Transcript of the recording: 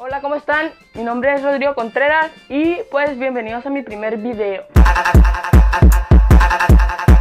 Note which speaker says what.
Speaker 1: Hola, ¿cómo están? Mi nombre es Rodrigo Contreras y pues bienvenidos a mi primer video.